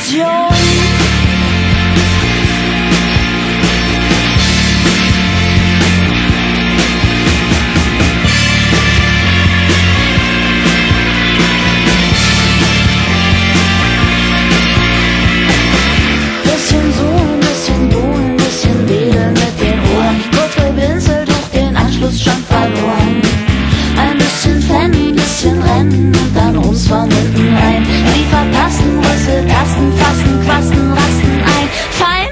Illusion. Bisschen zoomen, bisschen buhlen, bisschen wedeln mit den Ohren. Kurz geblinzelt, durch den Anschluss schon verloren. Ein bisschen flennen, bisschen rennen und dann rums von hinten rein. Die verpassten Rüssel, Tasten, fassen, quasten, rasten ein. Fein?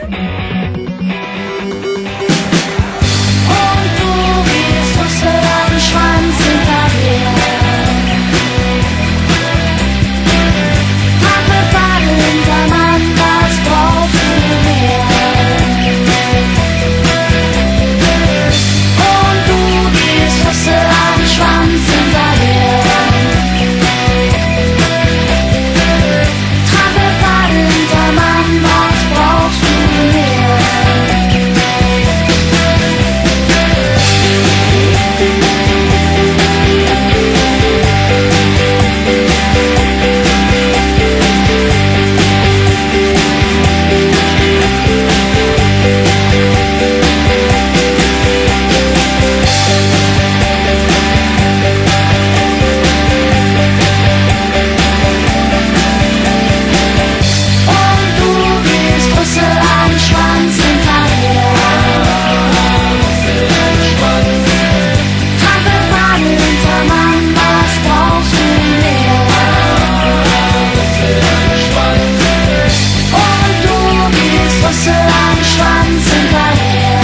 Und du gehst Rüssel am Schwanz hinter dir. Tappelfadel hintermann, was brauchst du mehr? Und du gehst Rüssel am Schwanz hinter dir. Trampelfadel hintermann, was brauchst du mehr? Und du gehst Rüssel am Schwanz hinter dir. Trampelfadel hintermann, was brauchst du mehr? Und du gehst Rüssel am Schwanz hinter dir.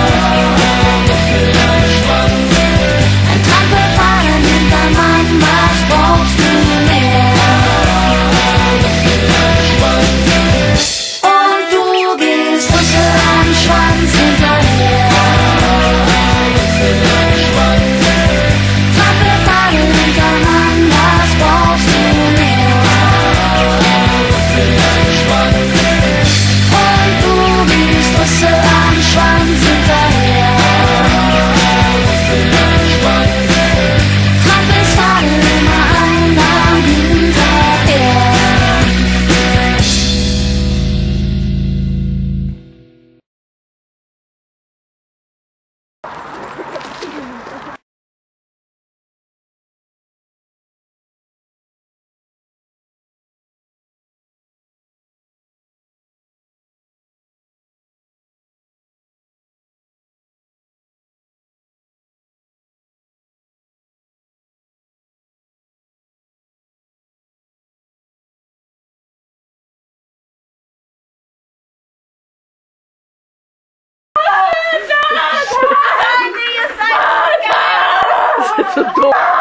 Ein Trampelfadel hintermann, was brauchst du mehr? Und du gehst Rüssel am Schwanz hinter dir. Trampelfadel hintermann, was brauchst du mehr? Und du gehst Rüssel am Schwanz hinter dir. Trampelfadel immer einsam hinterher. Das ist so doof.